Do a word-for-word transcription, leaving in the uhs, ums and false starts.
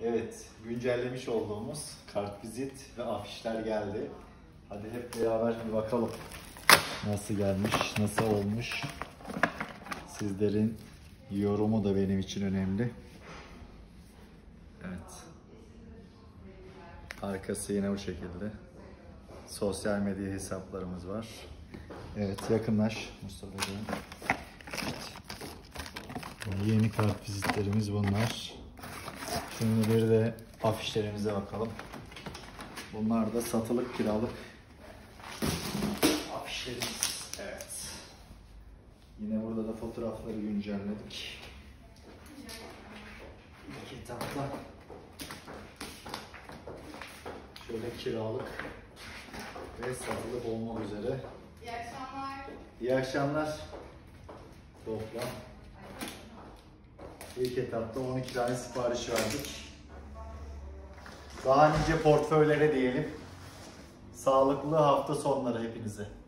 Evet, güncellemiş olduğumuz kartvizit ve afişler geldi. Hadi hep beraber bir bakalım. Nasıl gelmiş, nasıl olmuş? Sizlerin yorumu da benim için önemli. Evet. Arkası yine bu şekilde. Sosyal medya hesaplarımız var. Evet, yakınlaş Mustafa'cığım. Evet. Yeni kartvizitlerimiz bunlar. Şimdi bir de afişlerimize bakalım. Bunlar da satılık, kiralık afişlerimiz. Evet. Yine burada da fotoğrafları güncelledik. İlk etapta şöyle kiralık ve satılık olmak üzere. İyi akşamlar. İyi akşamlar. Toplam. İlk etapta on iki tane sipariş verdik. Daha nice portföylere diyelim. Sağlıklı hafta sonları hepinize.